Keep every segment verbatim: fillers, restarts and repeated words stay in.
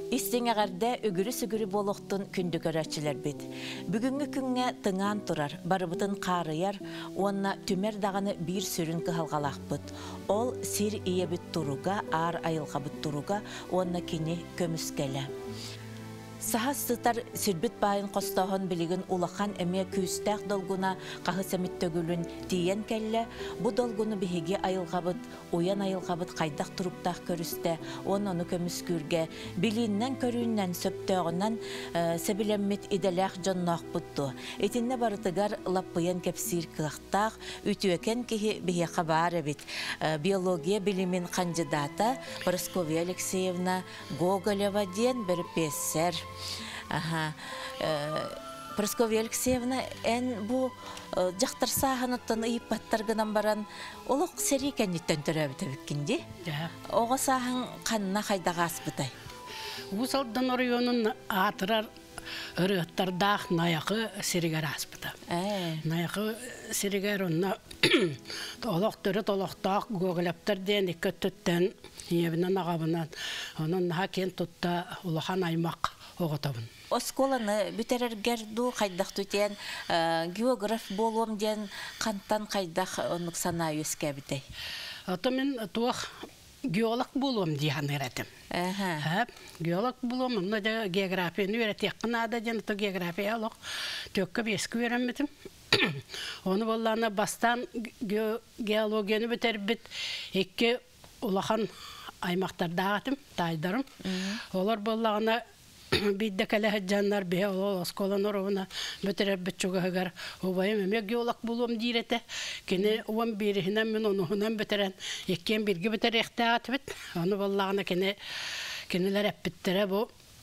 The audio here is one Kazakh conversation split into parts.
Истеңәгәрдә үгүрү-сүгүрү болохтун күндү көрәчиләр бит. Бүгүнгү күнгә тыңан турар, барыбытын карыяр, онна түмер даганы бир сүрүн кыһалгалакпыт. Ол сир иебит туруга, ар айылгабыт туруга, онна кини көмүскеле. Саха сытар сирбит байын қостағын білігін улахан әме күйістәк долгуна қағы сәміттөгілін тиен кәлі, бұ долгуны бігеге айылғабыт, оян айылғабыт қайдақ тұруптақ көрісті, он оны көміскүрге, біліннен көріннен сөптеғынан сәбіленмет иделәқ жоннақ бұтты. Етінне барытыгар лаппыян кәпсір қылақтақ, үтіөкен кеге біге қабары бит. Биология білімін қанжидата Прасковья Алексеевна Гоголева ден бір пессер. Ага. Прасковья Алексеевна, эн бу жақтар сағаныттан ыйыппаттарғынан баран олық сәрі кәнеттен түрәбіті біккенде? Оға сағын қанына қайдаға аспытай? Усалдан орионын атырар ырыттардақ наяқы сәрігер аспыта. Наяқы сәрігер онына олық түрі толықтақ көғіліптір ден екі түттен ебінен ағабынан оның наға кен тұтта ұлахан аймақ оғытабын. Осколаны бүтерергерду қайдақ түтен географ болуым ден қанттан қайдақ онық сана өске бітай? Аты мен туақ геолог болуым дейін еретім. Геолог болуым, мұны да географияны өретек қынада ден ұты география алық төккі бескі өремметім. Оны болланы бастан геологияны бүтер біт екі ұлахан аймақтарда ағатым, тайдарым. Олар боллағына бидде кәләһәт жаннар бе ол осколан оруна бөтерәп битчугагар обайым эме геолог булам дирете кене он биринен мен онунан бөтерән еккен бирге бөтерәхтә атбит аны баллагына кене кенеләр әппиттере бу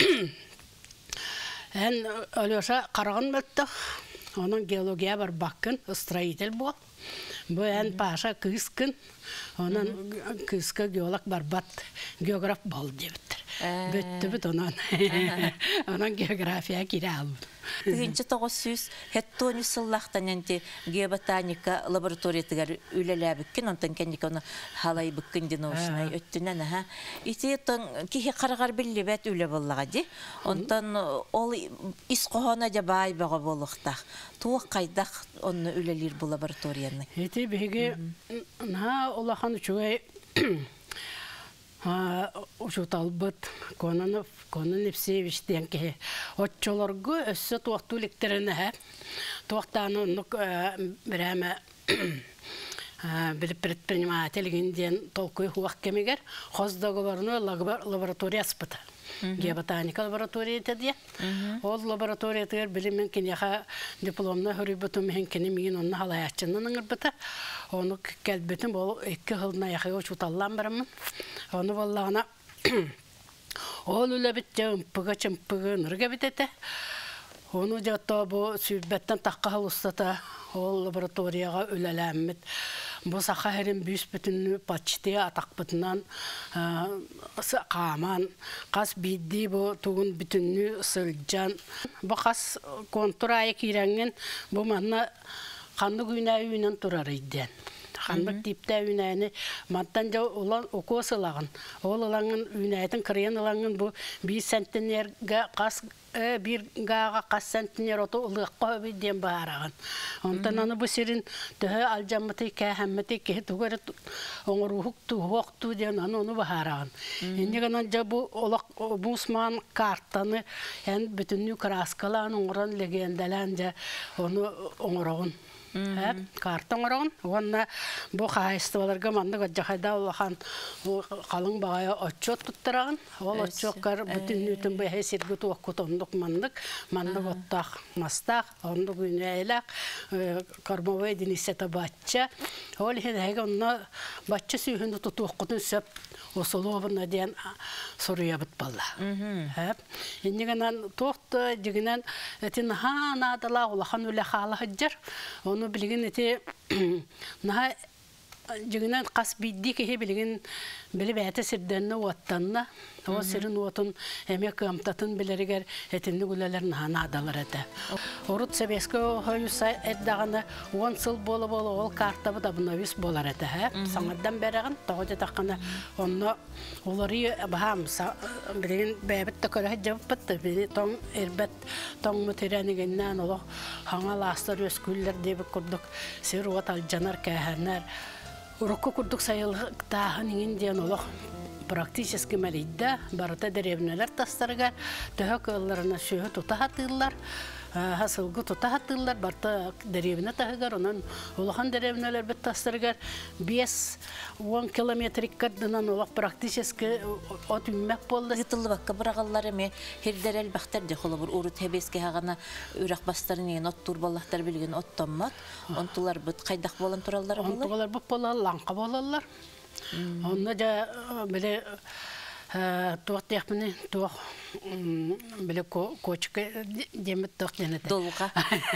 эн Алёша караган бетте onun geologiya бар баккын строитель бу бу эн паша кыскын onun кыска геолог бар бат географ бол дебиттер бөттү бит онан онан география кире алып Тигинче тогуз жүз хеттони сыллахтан энти геоботаника лабораториятыгар үлеләбиккен онтан кенник оны халай биккен диновшнай өттүнөн ха ити тон кихи карагар биллебет үле боллага ди онтан ол ис кохона жабай бага болукта туак кайдак онны үлелер бу лабораторияны ити биге на улахан чугай Uşutalbıt konunu konun hepsi işten ki otçolargu össe tuaqtu lekterine ha tuaqtanı nuk bireme bir предпринимательгинден толкой хуак кемигер хоздоговорну лаборатория спыта геоботаника лаборатория дия ол лаборатория тер билимен киняха дипломна хөрүбөтүм мен кинемин онна халаячынын ырбыта onu kelbetim bol iki hılına yakıyor çutallan barımın onu vallahi ol öyle bittim pıga çımpıgı nırga bitete onu jatta bu sübbetten takka ustata ol laboratoriyaga ölelemmet bu saharin büyüs bütünü paçtiye atak bütünden kaman kas biddi bu tuğun bütünü sılcan bu kas kontraya kirengen bu manna kanlı günahıyla turarıydı. Kanlı tipte günahını mattanca olan okusılağın. Oğlanın günahının kırıyan olanın bu bir sentiner kas bir gağa kas sentiner otu ılıqqa bir dem bağırağın. Ondan onu bu serin tühe alcamıtı kəhəmmeti ki tuğarı onu ruhuk tuğuk tu diyen onu bağırağın. Şimdi kananca bu olaq bu Osman kartını yani bütünlüğü kraskalan onuran legendalanca onu onurağın. Kartın oran, ona bu haystalarga mandı gacahada olan kalın bağaya açot tutturan, o açoklar bütün bütün bu hesirgi tuğuk onduk mandık, mandık ottak mastak, onduk üneylek, karmavay dinisete batça, o lehine ona batça sühünü tuğukutun söp Osolovna diyen soruya bitballa. Hep. İndiğinden tohtu, diğinden etin ha nadala ulahan öyle halı hıcır. Onu bilgin eti naha жигинен кас бидди кеhe билген биле бәте сирденне уаттанна. О сирин уотун эме камтатын билеригер этинни гүлелерин хана адалар эте. Орут Советский Союза эддаганы он сыл боло боло ол картабы да бунавис болар эте. Саңардан береген тогы такканы онно олары бахам билген бәбит токора жаппатты били тоң эрбет тоң мутеренигеннен оло хаңаластар өскүллер деп курдук сир уатал жанар кәһәрнәр урокко курдук сайылыктаһын индиан олох практически малидда барата деревнелер тастарга төһөкөлләрне шөһө тутахатылар хасылгы тутахатылар барта деревне тагар онан улахан деревнелер бит тастарга бес он километрик кадынан олох практически от үммәк болду Гытылы бакка брагаллар эме хердерел бактар де холобур урут хебеске хагана үрак бастарын ен от турбаллахтар билген оттоммат онтулар бит кайдак болон тураллар болду онтулар бу болалланка болаллар онна да биле туак тяхмыны туак биле кочка демет тохнет долга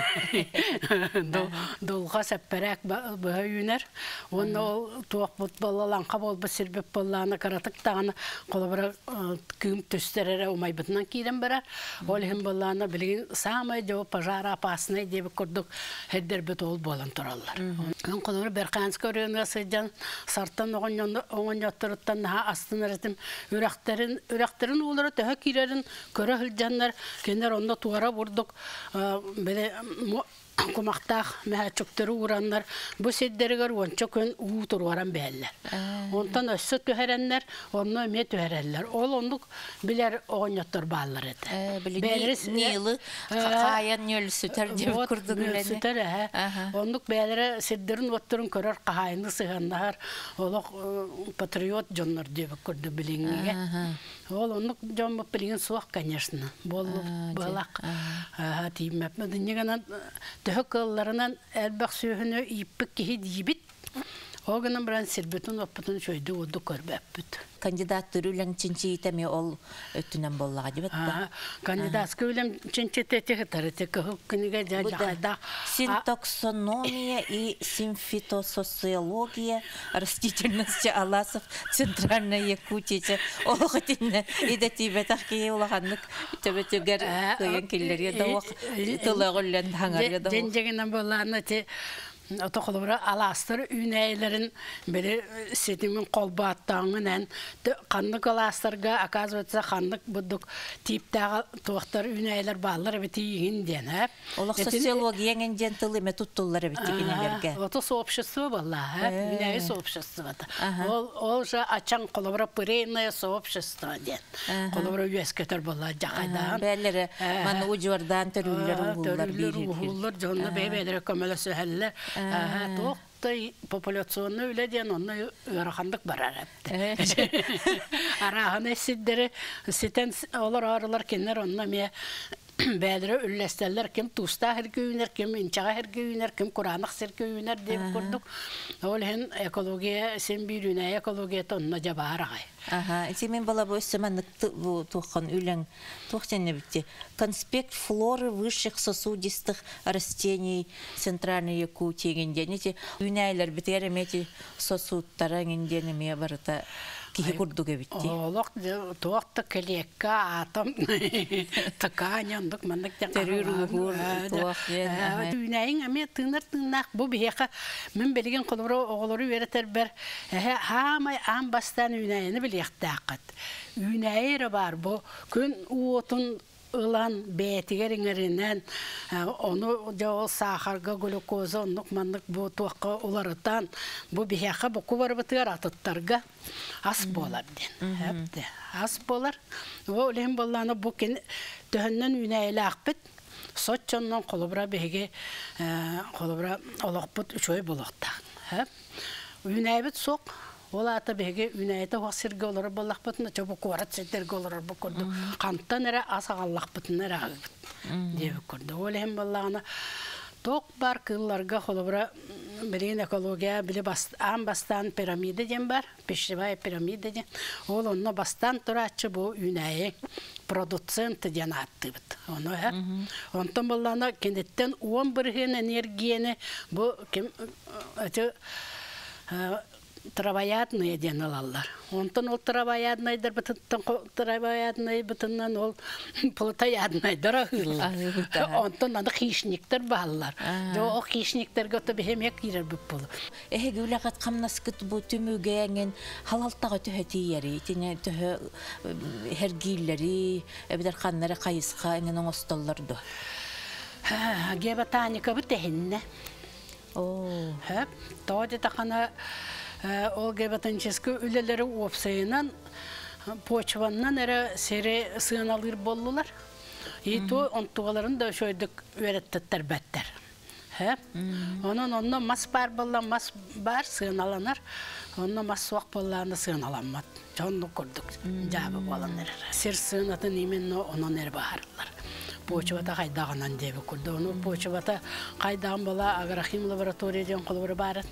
долга сапперак бөйүнер онна туак бут балаланка болбу сирбеп болланы каратык таганы колобра кым төстерере умай бутнан кирен бара ол хем болланы билген самый жоо пожар опасный деп көрдүк хеддер бет ол болон тураллар он колобра берканс көрөнө сыжан сартан огон огон жаттырыттан астын ретим үрәктерин үрәктерин улары төһө кирерин көрө хилҗаннар кенер онда туара бурдук беле Комактах мәчөктөрү ураннар бу седдергер онча көн уу турваран бәлләр. Онтан өссө төһәрәннәр, онны ме төһәрәлләр. Ол ондук билер огоньоттор баалар эте. Бәлерис нилы каян нөлсүтер деп курдугуләне. Нөлсүтер, ондук бәлере седдерин оттурун көрөр кахайны сыганнар. Олок патриот жоннор деп курду билиңге. Ол ондук жон билген суак, конечно. Боллук балак. Ага, тимәп. Динегенен төһөкөлләреннән әлбәк сөйһүнө иппек киһи дибит. Огынан белән сирбетен опытын шойды уду көрбәппит. Кандидаттыр үлән чинчитеме ол өттүнән боллага дибетте. Кандидатскы үлән чинчитете тарете книга жада. Синтаксономия и симфитосоциология растительности Аласов Центральная Якутия. Олохотинне иде тибетахки улаганнык төбөтөгөр кыйын киллерге дауак тылагыллан хаңарга дауак. Денжегенен болланы те Отоқылыбыра аластыр үйнәйлерін бірі сетімін қолбаттаңынан қандық аластырға оказывается қандық бұдық типтағы туақтар үйнәйлер балылар беті егінден. Олық социологияңын ден тылы ме тұттылар беті кенелерге? Оты сообщество бала, үйнәйі сообщество. Ол жа ачан қолыбыра пырейное сообщество ден. Қолыбыра үйескетер бала жақайдан. Бәлері маны ұжуардан түрілер ұғылар бейрек. Тоқтай популяционны үледен оны өрахандық барар әпті. Арағын әсіддері сетен олар арылар кенер онына ме бәдірі үлләстәлер кем туста хәргүйінер, кем инчаға хәргүйінер, кем құранық сәргүйінер деп көрдік. Ол хен экология, сен бүйріне экология тонына жабар ағай. Ага, мен бала бу өссөмәнлек туган үләң тугтенне битте. Конспект флоры высших сосудистых растений Центральной Якутии гендене үнәйләр битеремети сосудтарын гендене ме барыта кихи курдуга битти. Олок туакта келекка атом таканяндык мандык терүрүгүр туак. Үнәйин аме тыныр тыннак бу бияка мен белген колору оголору беретер бер. Хамай ам бастан үнәйини билектакат. Үнәйре бар бу күн уотун ылан бетигеринеринен onu жол сахарга глюкоза оннук мандык бу туакка уларытан бу бияка бу кубар бытыр атыттарга ас болар ден. Хепте ас болар. Ол эм болланы бу кен төннөн үнәйле акпыт. Соччоннон колобра беге колобра олокпут үчөй болокта. Хеп. Үнәйбит сок Ол ата беге үнәйті васырғы олары болақ бұтына, чөбі қуарат сеттергі олары бұл көрді. Қанттан әрі асағаллақ бұтына рағы бұт деп көрді. Ол әм болағына тоқ бар қылларға қолыбыра бірген экология білі ан бастан пирамида ден бар, пешевая пирамида ден. Ол онына бастан тұрачы бұл үнәйі продуценті ден атты бұт. Онтан болағына кендеттен он бірген энергияны бұл травоядные ден алалар. Онтон ол травоядныйдар бытыттан травоядный бытыннан ол плотоядныйдар ахылар. Онтон аны хищниктер баллар. О хищниктерге өтө бехемек кирер бүп болу. Эхе гүләгат камнаскыт бу түмүгәңен халалтага төһәтиери, тине төһә хергилләри, эбидер ханнары кайыска энен оңостолларду. Ха, гебатаника бутехинне. О, Хәп, тоде тахана ол гебатанческы үлеләре опсайынан почваннан эре сере сыналыр боллулар. И то онтугаларын да шойдык өйрәттәр бәттер. Хәп, онон онно мас бар болла, мас бар сыналанар. Онно мас суак болланы сыналамат. Жонны күрдүк. Жабы боланыр. Сер сынатын именно онон эре барлар. Почвата кайдагынан деп күрдү. Ону почвата кайдаган бола агрохим лабораториядан кылыбыр бар.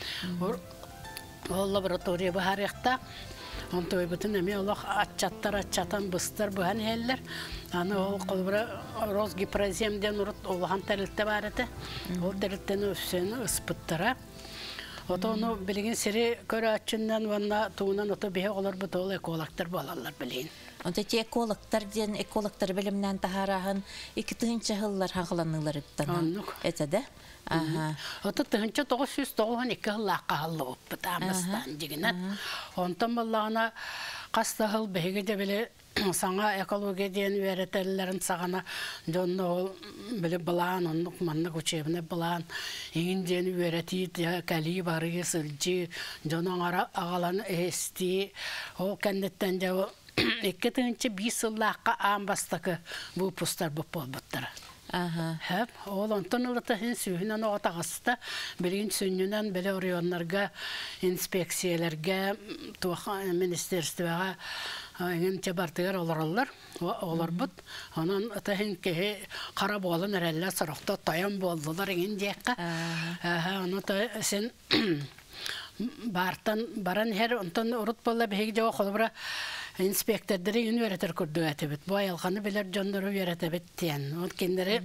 Ол лаборатория бахарыкта. Онтой бүтүн эме олох атчаттар атчатан быстар бухан хеллер. Аны ол кылыбыр Росгипроземден урут олхан терилте бар эте. Ол терилтени өссөнү ыспыттара. Отону билген сири көрө ачыннан ванна туунан ото бие олар бутол экологтар болалар билген. онда те экологтар ден экологтар билимнен тахараһын iki тыгынчы хыллар хагыланыларыптан. Это да? Ага. Ото тыгынчы тогуз жүз тогуз эки хыллакка халлып бутамыстан дигенен. Онтон баллагына каста хыл беге де биле саңа экология ден үйрәтәләрен сагана жонно ол биле балан онлык манны күчебне балан иң ден үйрәти кали бары сылжы жонон ара агалан эсти ол кәндеттен жа эки тыгынчы беш хыллакка амбастакы бу пустар бу болбуттар. Ага. Хәп, ол онтон улыта хин сүйінен оғатағысты білген сүннінен біле орионларға, инспекцияларға, туақа министерствоға еңін чабартығар олар-олар, олар бұд. Онын ұта хин кеге қара болын әрәлі сұрықта таян болдылар еңін дейққа. Оны сен бартан баран хер онтон урут болла беги жоо холбра инспектордары үн өретер көрдү атыбыт. Бу аялганы билер жондору өретебит тен. Ол кендери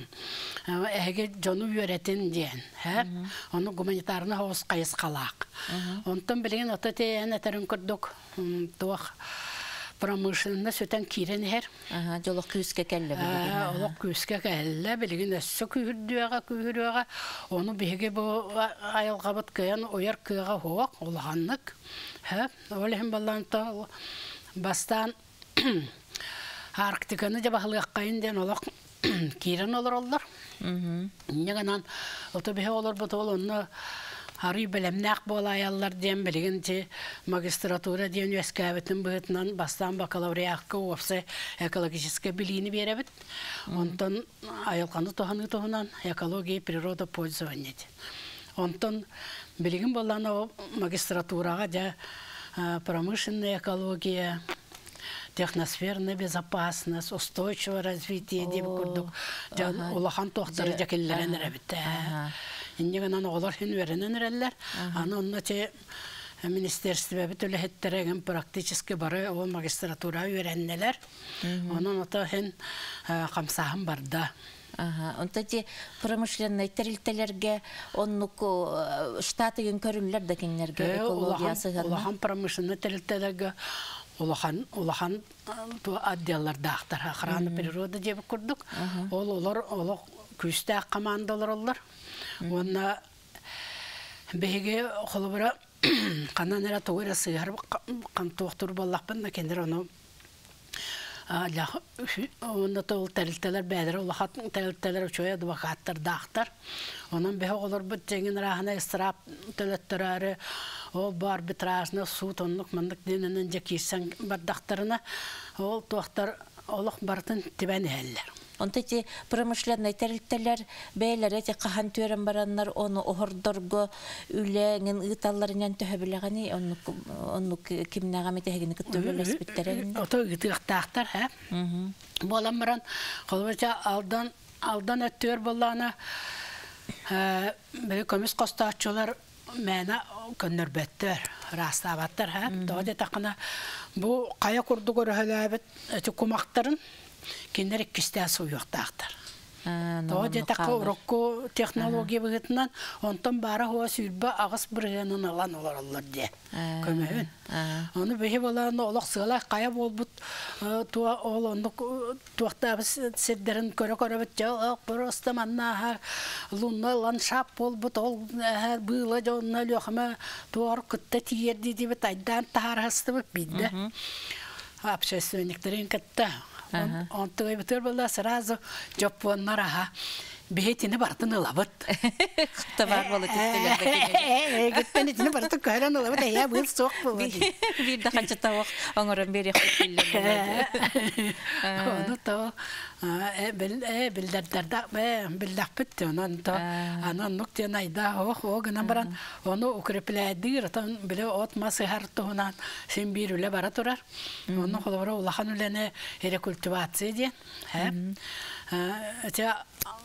эге жону өретен ден. Ха? Оны гуманитарны хос кайыс калак. Онтон билген ата тен атерин көрдүк. Туак промышленность сөтен кирен хер. Ага, жолок күскә кәлле билген. Олок күскә кәлле билген өссө күрдүгә күрүгә. Оны биге бу аялга бат кыян ояр кыга хоак улганнык. Ха, олем балланта бастан Арктиканы да бахлыкка инден олок кирен олар олар. Мм. Няган ото бе олар бутол онны Харый белемнәк бола аяллар дем билгенче магистратура ден үскәбетен бытнан бастан бакалавриатка опсы экологическое билини беребит. Онтон аялканы тоханы тохунан экология природа пользование. Онтон билген боланы магистратурага да промышленная экология, техносферная безопасность, устойчивое развитие деп күрдүк. Улахан тохтары жакеллерен рәбитте. Иннегенан олар хин веренен рәлләр. Аны онна те министерство битүле хеттереген практически бары ол магистратура вереннелер. Онун ата хин камсаһын барда. Ага, онта те промышленный терилтелерге оннук штатыгын көрүнлөр да кеңнерге экологиясы гана. Улахан промышленный терилтелерге улахан улахан отделлар дактар охрана природы деп күрдүк. Ол олар олар күстә командалар олар. Онна беге холбара кананера тоора сыгар кан токтур боллакпын да кендер ону ала онда тол терилтелер бәдер улахат терилтелер чоя адвокаттар дактар. Онун беге олар бу теңин рахана истрап төлөттөрөрү ол бар арбитражны суд онлук мындык дененен жекисен бар дактарына ол токтор олук бартын тибен эллер. Онта те промышленный терилтелер бәйләре те кахан төрен бараннар оны ohordorgo үләнген ыталларынан төһәбиләгәни онны онны кимнәгә метәгәне көтөләс биттерәген. Ото гытыктактар, һә? Мм. Боламран калбача алдан алдан өттөр боллана э бер комис костачылар мәна көннәрбәттер, растабаттар, һә? Тоде такына бу кая курду көрәләбет, эти кумактарын Киндер кистә суюктактыр. То де такы урокко технология быгытынан, онтон бара хуа сүйрбі ағыс біргенін алан олар де. Көмейін. Оны бейі боланы олық сығалай қая болбыт, ол онды туақта біз сәддерін көрі-көрі біт, жоқ, просто манна лунна ландшап болбыт, ол бұйла жоғына лөқіме туар күтті тиерді дейбіт, айдан тағарғысты бұп бейді. Общественниктерін кітті. Он той бутер была сразу жопоннар аха. Бехетине бартын ылабыт. Табар болы титтелер бекене. Геттен итине бартын көйрен ылабыт. Я был соқ болды. Bir de kaçı tavuk onların beri xütbiller. Onu to bildirdirda bildak bitti onun to anan nokta nayda o o gına baran onu ukrepleydir tan bile otması her tohunan sen bir öyle bara turar. Onu kolora ulahan ölene hele kultivasyon diye. Hep. Ya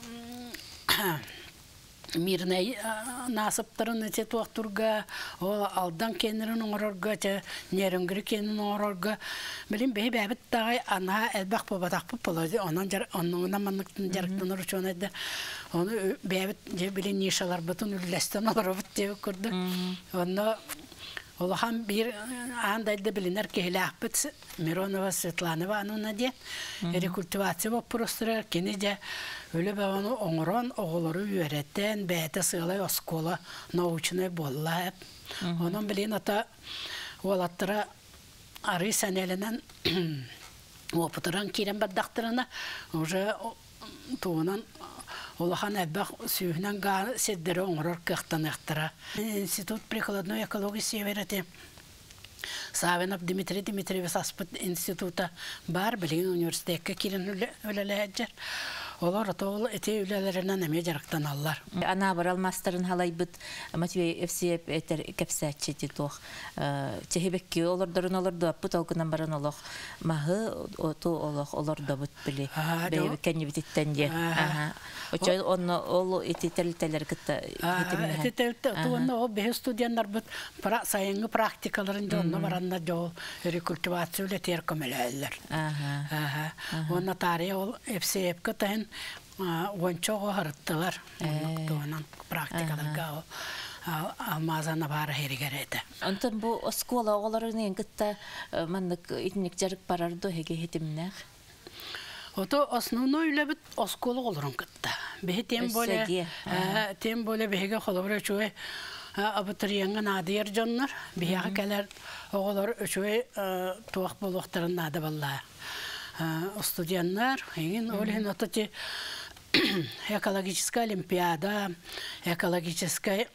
Mirney nasıptırın içe tuğturga, o aldan kendirin oğrarga, nerengiri kendin oğrarga. Bilin behi bebet dağı ana elbaq babadak populadı, onun namanlıktan jarıktan uğraşıyordu. Onu bebet bilin nişalar bütün üllesten olur diye kurdu. Onu Олахан bir андайда билинер кехлахпыт Миронова Светланова ануна де рекультивация вопростыры кені де өлі бәуіні оңырон оғылары үйереттен бәйті сығылай оскола научный болла. Оның білін ата олаттыра ары сәнелінен опытыран керен баддақтырына уже туынан Олахан әббақ сүйінен ға седдері оңырыр қықтан әқтіра. Институт прикладной экологии севереті. Савинов Дмитрий Дмитриевич аспыт института бар білген университетке керен өлелі әджер. Олар отол эти үлелерінен әме жарықтан аллар. Ана барал мастерын халай бұд Матвей Евсеев әтер кәпсәтші дедуқ. Чехебекке олардарын оларды бұд алғынан баран олық. Мағы оту олық оларды бұд білі. Бәйбі кәне бітеттен де. Очай оны ол эти тәлітелер күтті етіміне. Эти тәлітелер, оны ол бәйі студияндар бұд сайынғы практикаларын жоны баранна жол рекультивация үлетер көмеләлер. Оны тария ол Евсеев күтін Ончоғы ғырыттылар, туынан практикаларға алмазаны бары херігер еді. Онтан бұл оскола оғыларын ең күтті маннық итінік жарық барарды хеге хетімінәқ? Ото основной үлі біт оскола оларын күтті. Бехе тем боле бехеге қолыбыр өчуе абытырияңын адыер жонлар, бехеға кәлер оғылар өчуе туақ болуқтарын ады балла. Студенттер, егін олығын отыте экологическая олимпиада, экологическая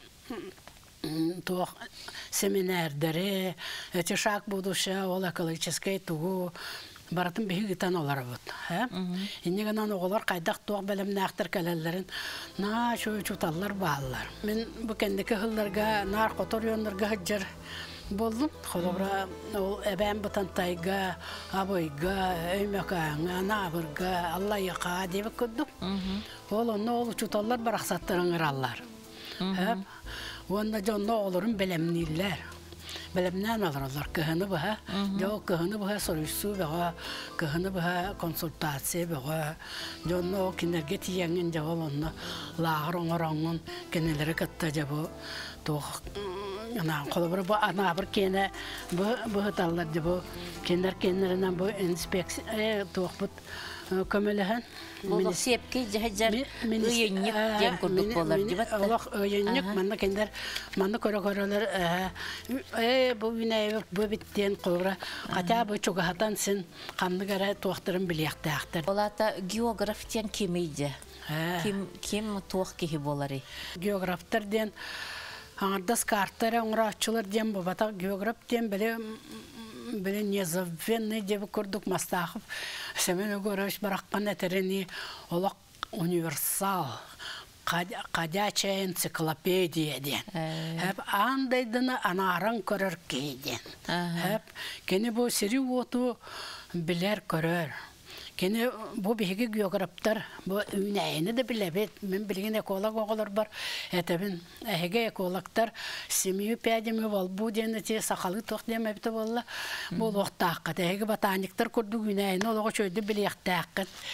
семинардары, эти шаг будущее, ол экологическая тугу, баратын бейі гитан олар бұд. Иннегінен оғылар қайдақ туақ бәлімні ақтыр кәлелерін на шөй чуталар бағалар. Мен бұл кәндекі ғылларға, нар қотор йонларға ғыджыр болдым. Қолыбыра әбән бұтантайға, абойға, өймекаңа, набырға, аллайыға дебі көддік. Ол оны ол чуталар барақсаттырын ғыралар. Онда жонны оларын бәлемнейлер. Бәлемнен алыралар. Көхіні бұға, жоқ көхіні бұға сұрыйсу бұға, көхіні бұға консультация бұға. Жонны ол кенерге тиеңін жауыл онны лағыр оңыраңын кенелері кітті жабы тоқ. Қолыбыр бұл анабыр кені бұғыталар жабы. Кенер кенерінен бұл инспекция тоқ бұд көмеліген. Бұл сепке жахаджар үйеннік дем күрдік болар дебатты. Олақ үйеннік, манна кендер, манна көрі-көрілер, бұл үйнәйбі бұл біттен қолыра. Қатя бұл чуғатан сен қамны кәрі туақтырын білияқты ақтыр. Олата географтен кемейді? Кем туақ кеге болары? Географтардан аңырдас картары оңырақчылар дем бұл бата географтен біле Білі незавенный деп көрдік мастақып. Сәмен өгөрөш бараққан әтеріні олақ универсал, қадяча энциклопедия ден. Әп андайдыны анаран көрір кейден. Әп кені бұл сірі оту білер көрір. Кені бұл бейгі географтар, бұл үйнәйіні де білебет. Мен білген эколог оғылар бар. Әтәбін әйге экологтар семью пәдемі бол. Бұл дені те сақалы тоқ демепті болла. Бұл оқтаққат. Әйге ботаниктар көрді үйнәйіні олығы шөйді білектаққат.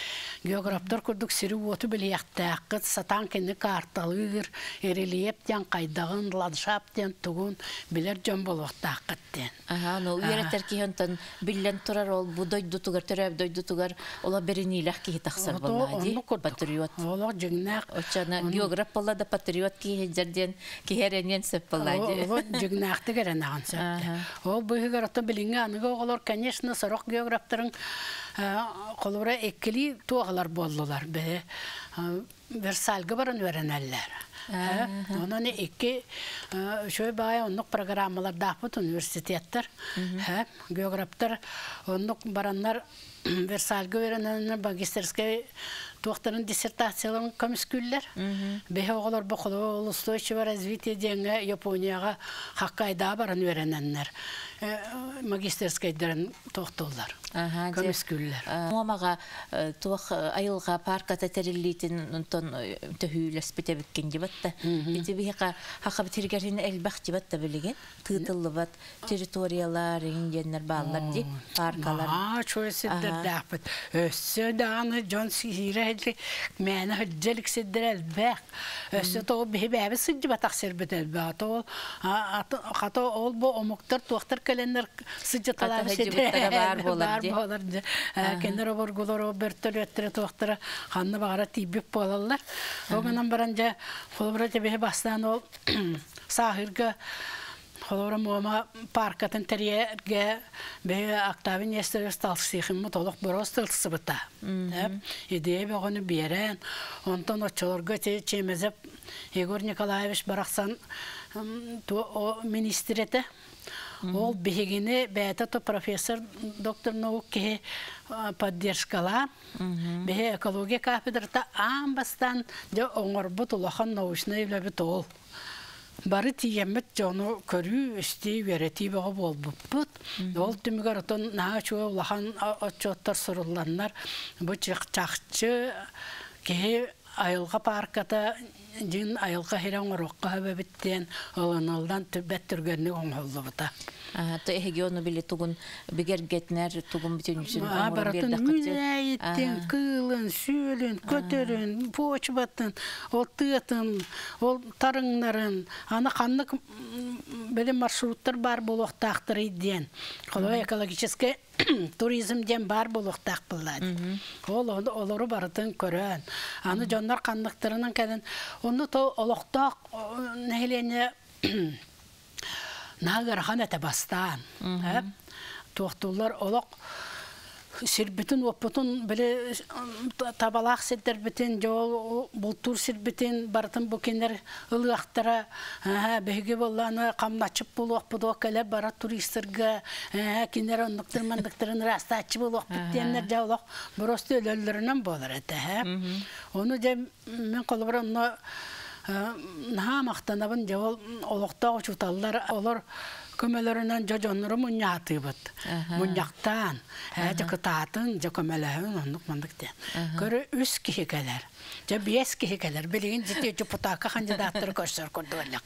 географтар курдук сири оту билияқтаққыт сатан кенни карталыр эрелиеп тен кайдагын ландшафт тен тугун билер жон болуқтаққыт тен. Ага, ну үйрәтер кихентен биллен турар ол будой дутугар төрәп дой дутугар ола беренилах ки тахсар боллади. Патриот. Ола жигнак. Очана географ боллада патриот ки жерден кихеренен сеп боллади. Ола жигнакты керенаган сеп. Ол быгар ата билинге аныга оголор, конечно, сорок географтарын колора эккили туагалар болдулар. Бе Версальга баран веренеллер. Онаны эки шөй бай оннук программалар дапыт университеттер. Географтар оннук бараннар Версальга веренеллер магистерский туактарын диссертацияларын көмүскүллер. Бе оголор боколо устойчивое развитие денге Японияга Хоккайдо баран веренеллер. Магистерскайдарын тоқтолар. Көміскүллер. Муамаға туақ айылға парка тәтәрілейтін ұнтон төхүйләс бітә біткен дебатта. Беті бейқа хақы бітергерін әлбәқ дебатта білеген. Тытылы бат территориялар, ингенлер балалар деп, паркалар. Maa, çoğu sidder dağıt. Össü dağını John Sihire mene hıccelik sidder elbek. Össü to bir bebe sıcı batak sirbet elbek. To hatta ol bu omuktar tuaktar kalender sıcı talar sidder var bolar diye. Kendileri var gular bertölü ettere tuaktar hanı bağıra tibip bolarlar. O günden barınca kolbura bir bastan ol sahirge Холора мома паркатын терьерге бе актавин естер сталсихим толок боростыл сыбыта. Идея бегоны берен, онтон очолорга чемезеп Егор Николаевич Барахсан то министрете. Ол бегине бета то профессор доктор науки поддержкала. Бе экология кафедрата амбастан де оңорбут улахан научный лабитол. Бары тиемет жону көрүү истей верети бага болбуппут. Ол түмүгөр отон наа чуа улахан отчоттор сурулланнар. Бу чакчы ке айылга парката жин айылга херен орокка хөбөбүттен олонолдан төбөт түргөнү оңоллубута. То эгеону биле тугун бигергетнер тугун бүтүнүсүн оңор берде кытты. Кылын, сүүлүн, көтөрүн, почбатын, ол тыатын, ол тарыңнарын, аны каннык беле маршруттар бар болуктактыр иден. Колой экологический туризм ден бар болуктак булады. Ол олору барытын көрөн. Аны жондар канныктарынан келен, onu to oloqtaq nehleне nagarhan ete bastan. Hep toxtullar oloq sirbitin oputun bile tabalaq sidder bitin jol bultur sirbitin bartın bu kinler ılıqtara ha bege bollana qamnaçıp buluq bu kele bara turistlerge ha kinler onluqtırmandıqtırın rastaçı buluq bittenler jawloq prosto ölöllerinen bolar ete ha onu de men qolbara ha maqtanabın jol oloqta uçutallar olur kömelerinden jojonları munyatıyıbıt. Munyaktan. Jakıtatın, jakömelehün onluk mandıkten. Körü üç kihikeler. Ja beş kihikeler. Bilgin ciddi juputaka kandidatları koşsar kurdu olak.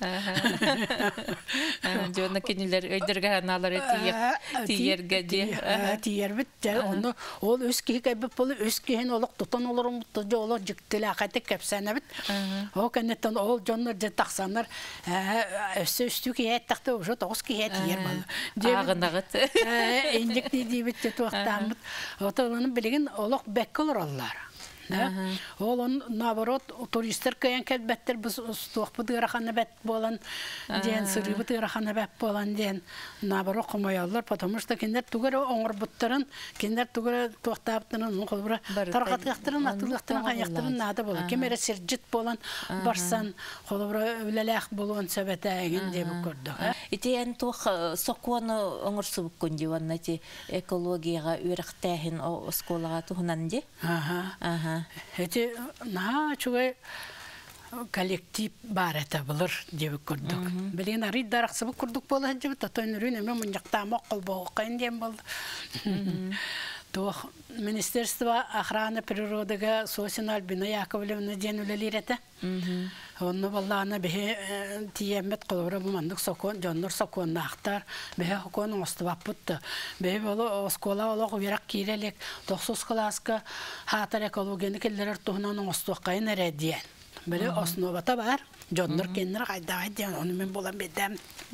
Jona keniler öydürge hanaları tiyerge diye. Tiyerbit. Onu ol üç kihike bip bolu üç kihin oluk tutan olurum mutluca olur jiktilakati kepsenebit. O kennetten ol jonlar jetaksanlar üstü üstü kiyet taktı ucu toğuz kihet yer balı. Ağınağıt. Endik ne diyebit de tuaqtamıt. Otoğlanın bilgin oluk bekk olur onlar. Олон наоборот туристтер каян келбеттер biz туақ быдыраханы бет болан ден сыры быдыраханы бет болан ден наоборот комаялар потому что киндер тугар оңор буттарын киндер тугар туақтаптырын колбура таргатыктырын атылыктырын каяктырын нада болот кемере сержит болан барсан колбура үлелек болгон себетеген деп көрдүк. Итен туақ соконы оңорсубук көндүваннати экологияга үректехин о школага тухнанди. Ага. Ага. Эти на чугай коллектив бар это булыр деп көрдүк. Билген ари дараксыбы көрдүк болот деп татойнурун эме мундакта маккыл болгон дем болду. То Министерство охраны природы Сосина Альбина Яковлевна ден үлелерете. Онны баллана бе тиемет колора бумандык сокон, жоннор сокон нахтар, бе хокон остубап бутты. Бе боло оскола олог верак кирелек, токсус класска хатар экологияны келлер тухнан остуаккайын эредиен. Бе основата бар, жоннор кеннер кайда айден, оны мен болам бедем.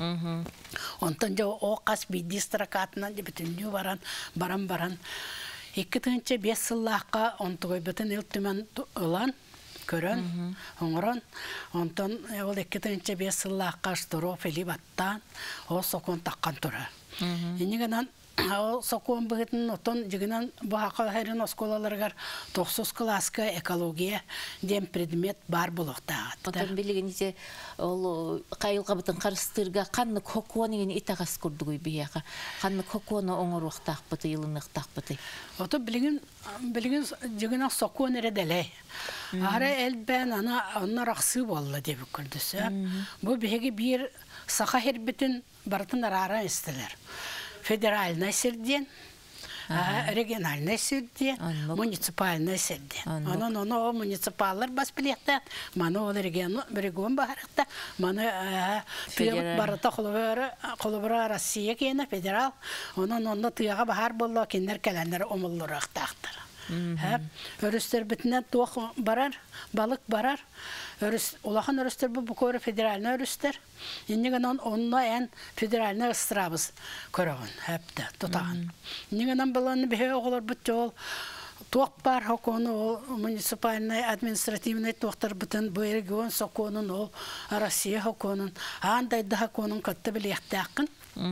Онтан жо о кас бидди стракатынан же бүтүнү баран, баран баран. Икки тыгынча бес сыллааққа онтугой бүтін үлтімен ұлан, көрін, оңырын. Онтан ол икки тыгынча бес сыллааққа штуру фели баттан, о сокон таққан тұры. Енігінен о сокон бұғытын отын жігінен бұғаққа хайрын осколаларғар тоқсыз класска экология дем предмет бар бұлықтағат. Отын білігінізде ол қайылға бұтын қарыстырға қанны кокуанығын итағас күрдігі бияға. Қанны кокуаны оңыр оқтақ бұты, елін оқтақ бұты. Отын білігін жігінен сокон еределей. Ары әлбән ана онна рақсы болды деп күрдісі. Бұл беге бір сақа хербетін барытын арара істілер. Федеральный серден, региональный серден, муниципальный серден. Onun onu municipallar bas bilekten, manu o region region baharakta, manu barata kolubara Россия kene federal, onun onu tuyaga bahar bolla kinder kalenler omullurak taktır. Örüster bitinen tuğ barar, balık barar. Улахан өрістер бұл бұқоры федеральны өрістер. Енігінен онына ән федеральны ыстырабыз көрігін, әпті, тұтағын. Енігінен бұланы бе оғылар бұтты ол туақ бар, хоконы ол муниципальный, административный туақтар бұтын, бұл регион соконын ол Россия хоконын, андайды хоконын көтті білекті ақын.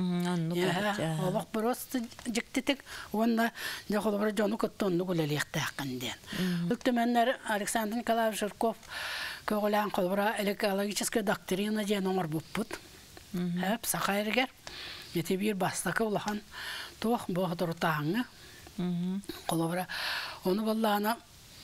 Олық бір осты жіктетік, онына жоғылы жону көтті онны көлелекті ақын ден. Үлтіменлер Александр Николаевич Жирков көғылан қолбыра экологическая доктрина ден оңыр бұппыт. Әп, сақа әргер. Еті бір бастақы ұлақан тоқ бұғыдыр тағыңы. Қолбыра. Оны боллағына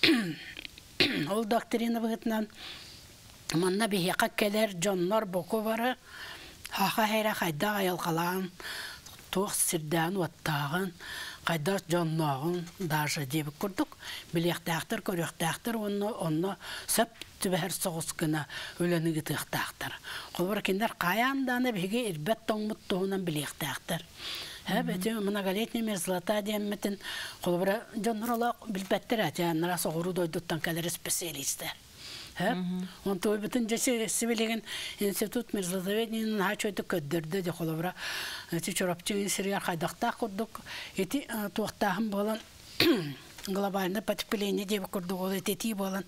ол доктрина бұғытынан манна бейеқа келер жоннар бұқы бары хақа хайра қайда айалқалаған тоқ сірдән уаттағын қайда жоннағын даже дебі күрдік. Білектәқтір, көректәқтір, оны сөп түбәр соғыс күні өлінігі тұқтақтыр. Қолбыр кендер қаянданы беге ирбет тоңмыт тоғынан білектәқтір. Бәті мұнагалетіне мерзлата деймметін қолбыр жоннар ола білбәттір әтіянлара соғыру дойдуттан кәлері специалистер. Он той бүтін жесе сивилеген институт мерзлатоведнен хачойты көддірді де қолыбыра. Эти чорапчың сирияр қайдақта құрдық. Эти туақтағым болан глобальный потепление деп құрдық. Ол эти болан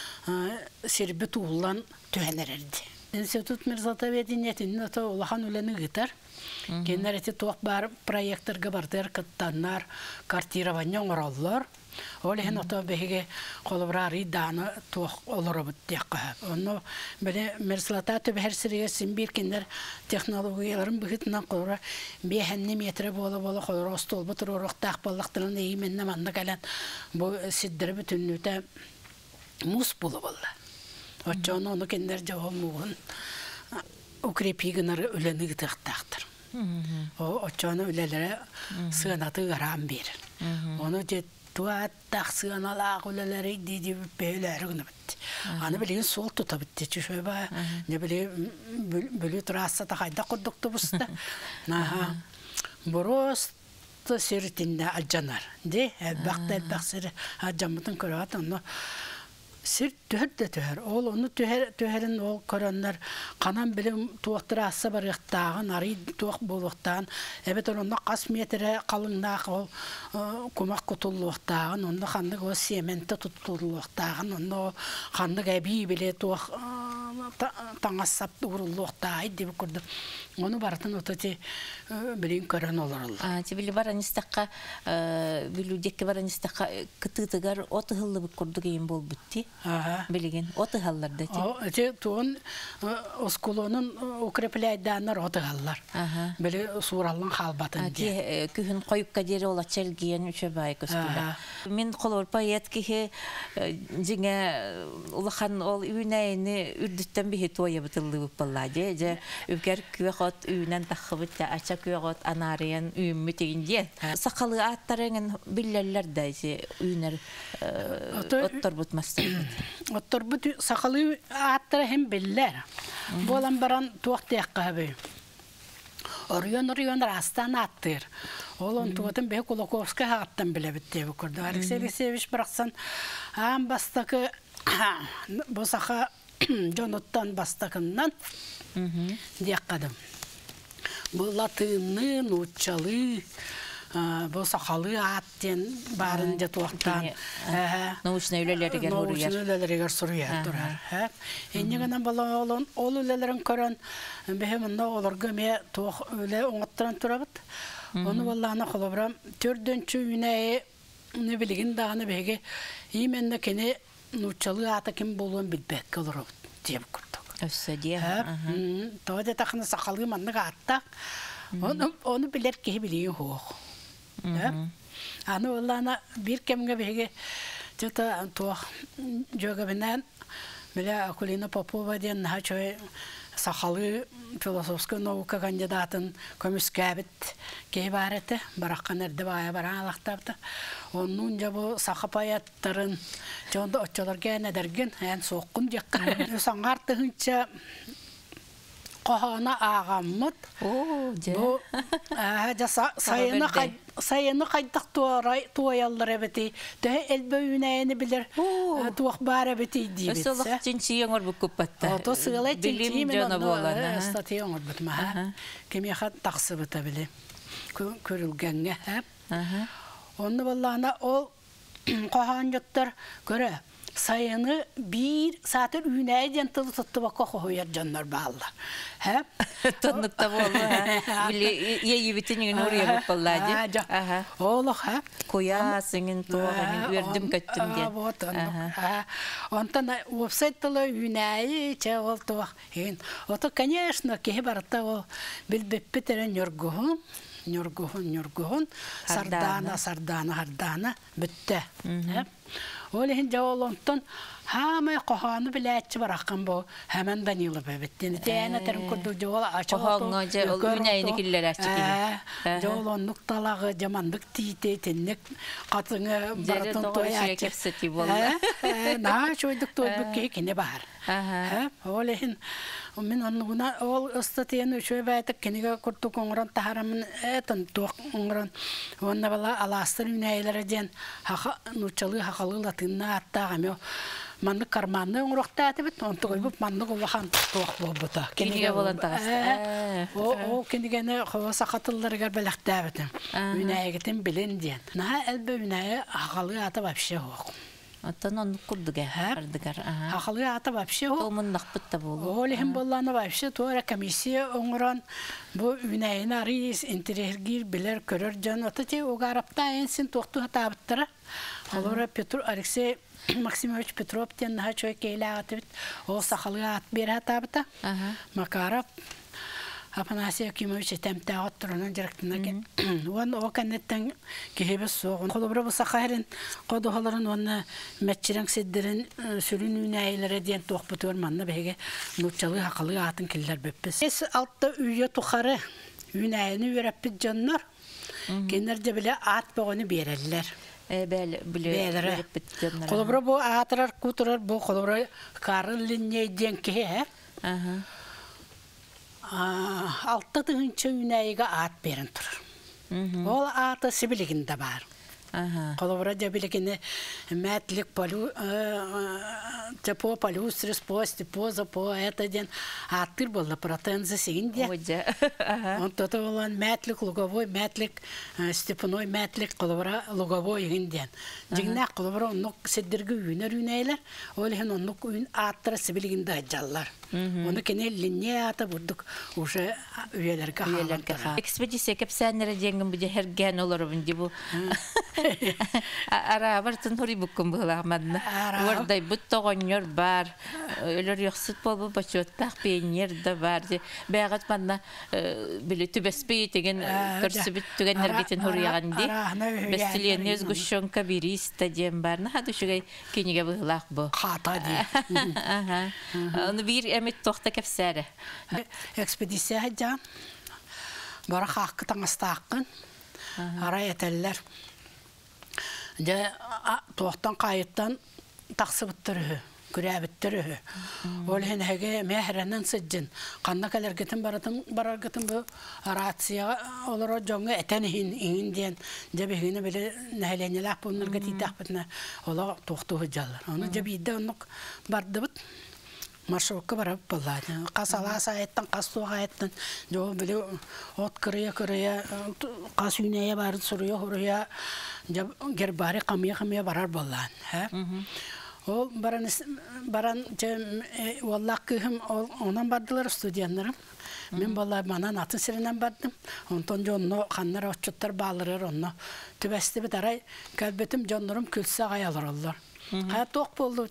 сербі туылан түйенерерді. Институт мерзлатоведнен олахан өлені ғытар. Кенер эти туақ бар проекттарға бардыр кыттаннар, картирование оңыралылар. Ол ehen ото беге колобрари даны тух олоробут декка. Онно беле мерслата төбәр сирге симбир киндер технологияларын бигитнан колора бехенне метре боло боло колора стол бутур орохтак баллактырын ийменне манна калан бу сиддер бүтүннүтэ мус боло болла. Очоно ону киндер жавомугун укрепигнер өлени гитактактыр. О очоно үлелере сыгынаты гарам бер. Ону же туат тахсыган алақ өлелері дейді бөйлері күні бітті. Аны білеген сол тұта бітті. Чүшөй ба, не білеген бөлі тұрасы тақайда құрдықты бұсты. Бұросты сөрітінде алжанар. Де, әлбақты әлбақ сөрі алжамытын көріғат, оны сир төһөр дә төһөр. Ол оны төһөрен ол көроннар канан билем туактыра assa барыктагын, ары туак болуктан, эбет онда кас метре калыңнак ол кумак кутулуктагын, онда хандык о сементе тутулуктагын, онда хандык эби биле туак таңассап урулуктагы дип көрдүм. Оны бартын ототи билин көрөн олорул. А, тибили бараныстакка, билүүдекке бараныстакка кытытыгар отыгылы бу көрдүгейин болбутти. Билеген отыгалларда ти. О, эти туон осколонун укрепляйданар отыгаллар. Биле сураллын халбатын ди. Күһүн коюп кадери олачел киен үчөбай көскүлө. Мен колор поэт кихе жиңе улахан ол үйнәйни үрдүт үттен бихи тоя бытыллы балладе же үгер күөхот үйнен тахыбыт ача күөхот анарыян үйүммү тегинде сакалы аттарыңын биллерлер дайсы үйнер оттор бутмастыр. Оттор бут сакалы аттары hem биллер. Болан баран туактыякка бе. Орыйон орыйон растан аттыр. Ол он туатын бе Кулаковска хаттан биле битте бу көрдү. Алексей Алексеевич бараксан ам бастакы босаха жоноттан бастакыннан дияккадым. Бу латынны, нучалы, бу сакалы аттен барын же туактан. Научный үлелерге урыяр. Научный үлелерге сурыяр турар. Эннегенен бала олон ол үлелерин көрөн бехеминде оларга ме туак үле оңоттан турабыт. Onu vallahi kolabram tördönçü üne ne bilgin dağını bege imenne kene nuçalı ata kim bolun bilbek olur diye kurduk. Össediye. Ha. Tawada takını sakalı manna atta. Onu onu bilir ki biliyor ho. Ha. Ana vallahi bir kemge bege çota to joga benen bile Akulina Popova diyen ha çoy сахалы философская наука кандидатын көмүскәбит кей барыты бараккан эрде бая бара алактапты. Онун жабы сахапаяттарын жонда очолорга недерген эн соққун жакка. Саңарты хынча кохана агаммыт. О, же. Бу жа сайыны сайыны кайдак туарай туаяллар эбети. Тэ элбөйүнәйни билер. Туак бар эбети дибит. Өсөлөк жинчи яңор бу көппатта. Ото сыгылай жинчи мен оны статья яңор бутма. Кем яхат таксы бута биле. Көрүлгәнгә хәп. Онны баллана ол кохан жоттар көрө. Sayını bir saatler üyneyden tılı tuttu bak koyar canlar bağlı. He? Tonlukta bu oldu. Bile yeyi bitinin oraya bakılladı. Aha. Oğlum ha. Koya senin toğanın verdim kaçtım diye. Bu tonluk. Ondan website-lı üyney çe oldu. Hen. Oto конечно, ki barata o bilbepeteren yorgun. Yorgun, yorgun. Sardana, sardana, hardana bitti. He? Олehen жаолонтон хамы коханы билетчи бараккан бу hemen Данила бебеттен тәне терин курду жаола ача коханга же ол үнәйни киллер ачык. Жаолон нукталагы жамандык тите теннек катыңы баратын тоя кепсети болла. На чойдук тойбук кене бар. Ха олehen мен онуна ол статьяны шөй байтык кенеге курту коңран тахарамын этен ток коңран онна бала аластыр үнәйләре ден хака нучалы хакалы латынна аттагамы манны карманны оңрокта атып онты койбуп манны колахан ток болбута кенеге болан тагас. О о кенегене хаваса катылларга белектәбетем үнәйгетен билен ден на элбе үнәй хакалы ата вообще хок. Аттан он курдуга ардыгар. Хакалы ата вообще хок. Томун нахпытта болу. Олехим болланы вообще тора комиссия оңран бу үнәйне арис интерергир билер көрөр жан атыте огарапта энсин токту хатабыттыра. Олора Петр Алексей Максимович Петров тен хачой кейла атыбыт. Ол сахалы ат бер хатабыта. Макаров Афанасий Акимович темтә оттырынан директорына он оканеттен кебес соғын. Қолыбыр бұса қайрын қодығаларын оны мәтчерен седдерін сүрін үнәйлері ден тоқпыты өрманны бәйге нұтчалы хақалы атын келдер бөппіз. Ес алтта үйе тұқары үнәйіні өрәппіз жаннар. Кенерде біле ат бұғыны берелілер. Бәлі біле өрәппіз жаннар. Қолыбыр бұл атырар күтірар бұл қолыбыр қары линейден кеге. Altta tığınca ünəyiga at berin turur. Ol atı sibiligində var. Kolubra biligini mətlik palu tepo palus posti poza po это ден аттыр болла протенза синде. Он тото olan mətlik луговой mətlik степной mətlik kolubra луговой инден. Жигнә kolubra оннук седдерге үнер үнәйләр. Ол хен оннук ün аттыр сибилигində жаллар. Оны кене линия ата бурдук уже üyelerге üyelerге. Экспедиция кепсәннәре деңгән бу һәргән олар бу. Ара бартын хори буккун былагмадна. Ордай бут тогоньор бар. Өлөр яхсыт болбу бачоттак пеньер да бар. Бягат манна биле түбеспей деген көрсүбүт түгеннер битин хориянди. Бестиленез гушонка бириста дем бар. Нахаду шугай киниге быглак бу. Хата ди. Ага. Аны бир эмет тохта кепсәре. Экспедиция хаҗа. Бара хакы таңастакын. Ара этеллер. Де тохтан кайыттан таксыбыттыры, күрәбиттиры. Ол хенеге мәһрәннән сыҗҗын. Канна калергетин баратын бараргытын бу рация олоро жоңга этен хин индиен. Де бегене беле нәһәленеләк булнырга титәк битне. Ола тохту хаҗалар. Аны де бидә онук бардыбыт. Маршрутка барып булады. Касала саяттан кастуга аяттан жо биле от кырыя кырыя кас үйнәе бар сурыя хорыя гербари камыя камыя барар булган. Ха? Ол баран баран валлакы хим онан бардылар студентларым. Мен балла манан атын сиренен бардым. Онтон жонно ханнар очуттар балырыр онно. Түбәсте бит арай калбетим жоннорум күлсә гаялар аллар. Ха ток болду.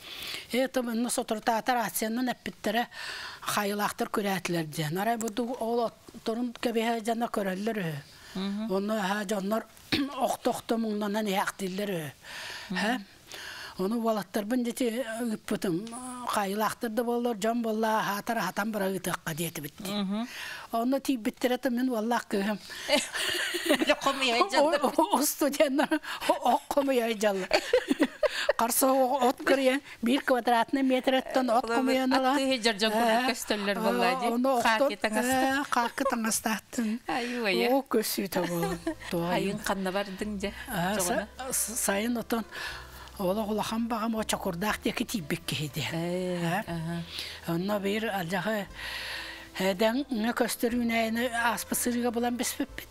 Это мы на сотрата тарасенна напиттере хайлахтыр күрәтләр дигән. Арай бу ол торын кебе җанна көрәлләр. Оны ха җаннар октокты мыңнан яктылар. Ха? Оны валаттар бинде үппетим хайлахтыр да боллар җан болла хатар хатан бара итәккә диете битти. Оны тип биттерәтем мен валлах кем. Бер комый җанлар. О студентлар о комый җанлар. Карсы от кырыя bir квадратный метреттен от комыяналар. Аты җарҗан көстөлләр булады. Хакы таңаста. Хакы таңастатын. Айвая. О көсү табы. Айын канна бардың дә. Сайын отон ола гулахан багам о чакурдак теки тибек кеде. Ага. Онна бир алҗагы Һәдән не көстөрүнәне аспасырга булан беспеппит.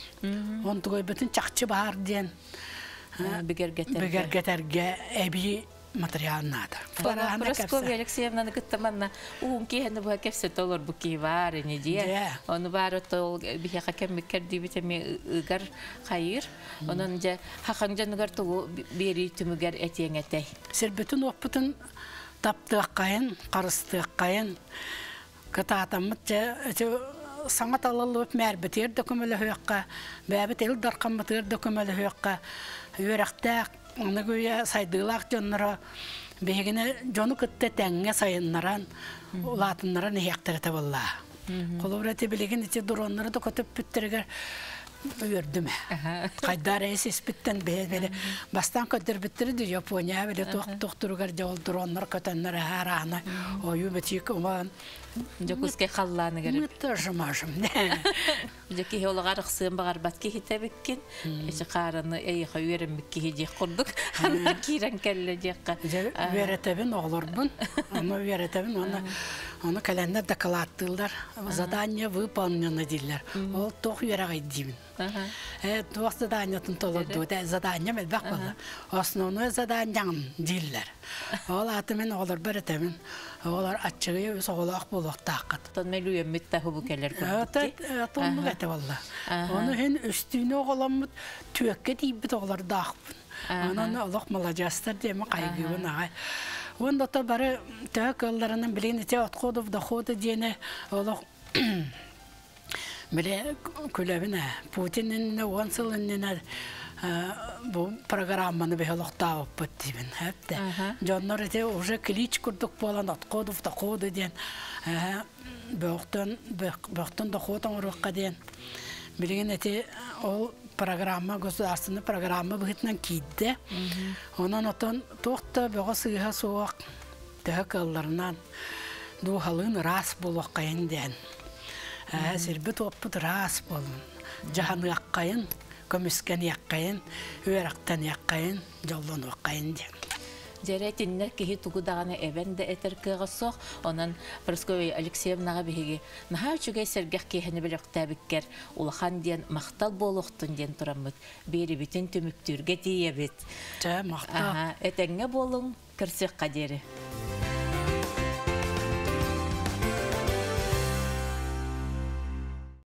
Он тугай бөтен чакчы бар дигән. Бигәргәтәргә. Бигәргәтәргә әби материал надо. Прасковья Алексеевна кыттаманна уун киһәне бу кепсе толор бу ки бар не дия. Оны бар тол бихә хакем бикерди битеме ыгар хайыр. Онан ja хахан жаныгар тол бери түмүгәр әтеңәтәй. Сер бөтен опытын таптык кайын, карыстык кайын. Кататамыт саңат алылып мәрбетер докумеле хөккә, бәбет ел даркамытыр докумеле хөккә. Үрәктә аны гөя сайдылак җоннары бегене җону кытты тәңгә сайыннаран, улатыннаран яктырта булла. Колобраты билеген ите дроннары да көтөп биттергә үрдүме. Кайдар эсес биттен бәле бастан көтөр биттерди Япония беле токтургар жол дроннар көтөннәр хараны. Ою битик уман Жокуске халланы керек. Мытажмажым. Жеки хеологар кысым багар батки хитебеккен. Эче караны эй хойрем бикки хиҗи курдук. Аны кирен келле жакка. Веретебин оглорбун. Аны веретебин аны аны календар докладтылар. Задание выполнено дилер. Ол тох юрагай дибин. Э, тох заданиятын толду. Задание мел бакмады. Основное задание дилер. Ол атымен оглор беретебин. Олар ачыгы соголак булак тақат. Тон мелуем миттаху бу келер көтти. Ата, атон гәте валла. Оны һен үстүне оголам төккә тибит оглар дак. Ананы Аллах малажастыр деме кайгыбын агай. Онда та бары төккәлләреннән билен ите аткодов да ходы дене Аллах биле күләбенә Путиннен онсылыннан bu programmanı bir halkta optibin hep de. Canlar ete уже клич kurduk falan atkoduf da kodu diyen. Böğtön böğtön da kodan orukka diyen. Bilgin ete o programma государственный programma bıhıtnan kidde. Ondan otan tohta böğe sığha soğuk tökəllərdən du halın ras bulaq kayın diyen. Sirbet oput ras bulun. Jahanı yakkayın. Komisken yakkayın, üyeraktan yakkayın, jollan okkayın diye. Jeretinler ki tuğdağına evende eter kıgısoq, onun Praskovya Alexeyevnağa bihigi, naha üçüge sergek kehini bilekta bikker, ulahan diyen maqtal boluqtun diyen turamıd, beri bütün tümüktürge diye bit. Ce, maqtal. Etenge bolun, kırsık kaderi.